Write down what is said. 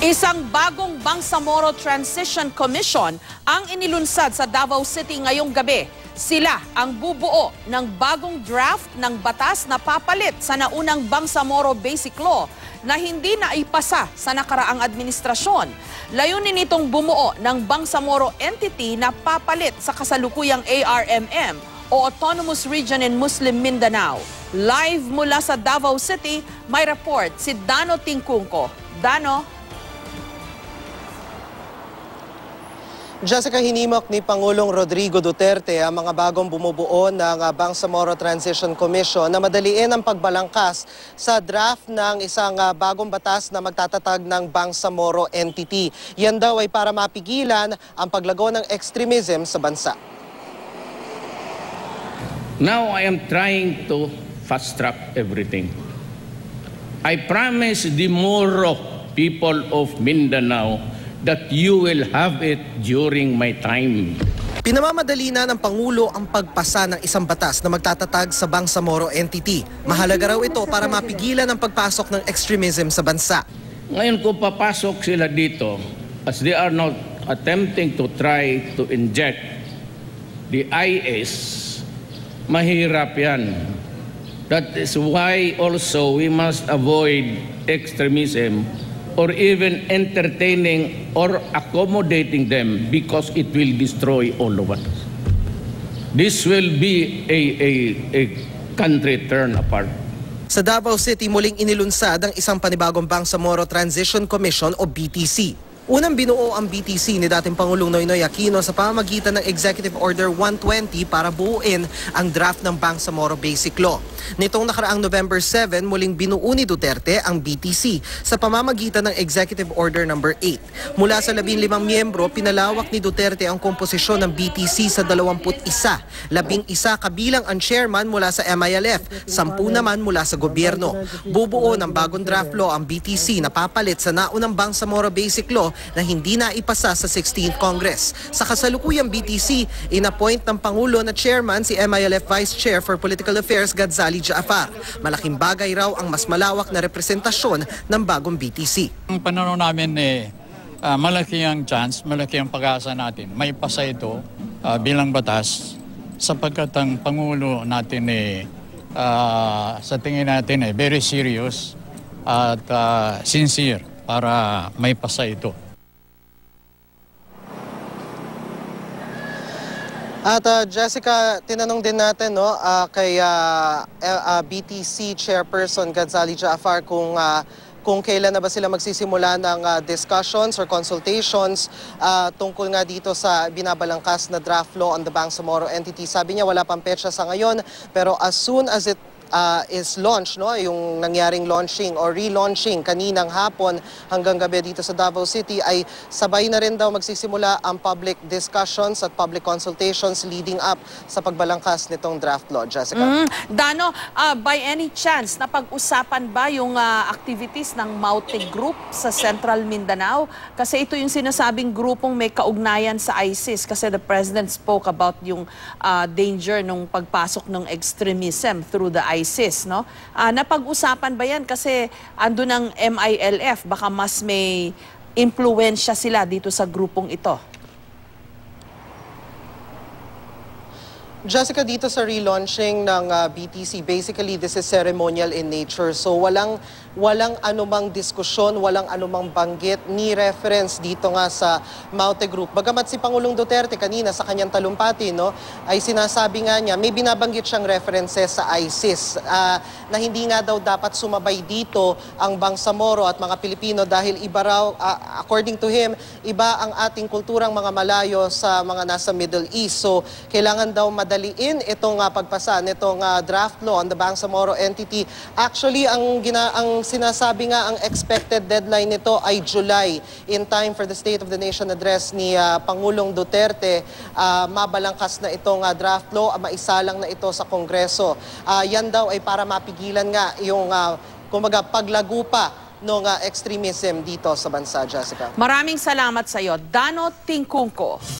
Isang bagong Bangsamoro Transition Commission ang inilunsad sa Davao City ngayong gabi. Sila ang bubuo ng bagong draft ng batas na papalit sa naunang Bangsamoro Basic Law na hindi na ipasa sa nakaraang administrasyon. Layunin nitong bumuo ng Bangsamoro entity na papalit sa kasalukuyang ARMM o Autonomous Region in Muslim Mindanao. Live mula sa Davao City, may report si Dano Tingkungko. Dano? Jessica, hinimok ni Pangulong Rodrigo Duterte ang mga bagong bumubuo ng Bangsamoro Transition Commission na madaliin ang pagbalangkas sa draft ng isang bagong batas na magtatatag ng Bangsamoro entity. Yan daw ay para mapigilan ang paglago ng extremism sa bansa. Now I am trying to fast-track everything. I promise the Moro people of Mindanao that you will have it during my time. Pinamamadali na ng Pangulo ang pagpasa ng isang batas na magtatatag sa Bangsamoro entity. Mahalaga raw ito para mapigilan ang pagpasok ng extremism sa bansa. Ngayon kung papasok sila dito, as they are not attempting to try to inject the IS, mahirap yan. That is why also we must avoid extremism or even entertaining or accommodating them because it will destroy all of us. This will be a country turn apart. Sa Davao City, muling inilunsad ang isang panibagong Bangsamoro Transition Commission o BTC. Unang binuo ang BTC ni dating Pangulong Noynoy Aquino sa pamamagitan ng Executive Order 120 para buuin ang draft ng Bangsamoro Basic Law. Nitong nakaraang November 7, muling binuo ni Duterte ang BTC sa pamamagitan ng Executive Order No. 8. Mula sa 15 miyembro, pinalawak ni Duterte ang komposisyon ng BTC sa 21. 11 kabilang ang chairman mula sa MILF, 10 naman mula sa gobyerno. Bubuo ng bagong draft law ang BTC na papalit sa naunang Bangsamoro Basic Law na hindi na ipasa sa 16th Congress. Sa kasalukuyang BTC, inappoint ng Pangulo na chairman si MILF Vice Chair for Political Affairs Gadzali Jaafar. Malaking bagay raw ang mas malawak na representasyon ng bagong BTC. Ang pananaw namin malaki ang chance, malaki ang pag-asa natin. May pasa ito bilang batas sapagkat ang Pangulo natin sa tingin natin very serious at sincere para may pasa ito. At Jessica, tinanong din natin kay BTC Chairperson Gadzali Jaafar kung kailan na ba sila magsisimula ng discussions or consultations tungkol nga dito sa binabalangkas na draft law on the Bangsamoro entity. Sabi niya wala pang petsa sa ngayon, pero as soon as it is launched, yung nangyaring launching or relaunching kaninang hapon hanggang gabi dito sa Davao City, ay sabay na rin daw magsisimula ang public discussions at public consultations leading up sa pagbalangkas nitong draft law. Jessica? Dano, by any chance, napag-usapan ba yung activities ng Maute Group sa Central Mindanao? Kasi ito yung sinasabing grupong may kaugnayan sa ISIS kasi the President spoke about yung danger ng pagpasok ng extremism through the ISIS, no? Napag-usapan ba yan? Kasi andun ang MILF, baka mas may impluwensya sila dito sa grupong ito. Jessica, dito sa relaunching ng BTC, basically this is ceremonial in nature. So walang anumang diskusyon, walang anumang banggit ni reference dito nga sa Maute Group. Bagamat si Pangulong Duterte kanina sa kanyang talumpati, ay sinasabi nga niya, may binabanggit siyang references sa ISIS na hindi nga daw dapat sumabay dito ang Bangsamoro at mga Pilipino dahil iba raw, according to him, iba ang ating kulturang mga Malayo sa mga nasa Middle East. So kailangan daw madaliin itong pagpasa nitong draft law on the Bangsamoro entity. Actually, ang sinasabi nga ang expected deadline nito ay July, in time for the State of the Nation address ni Pangulong Duterte. Mabalangkas na itong draft law, maisalang na ito sa Kongreso. Yan daw ay para mapigilan nga yung kumbaga paglago pa ng extremism dito sa bansa, Jessica. Maraming salamat sa iyo, Dano Tingkungko.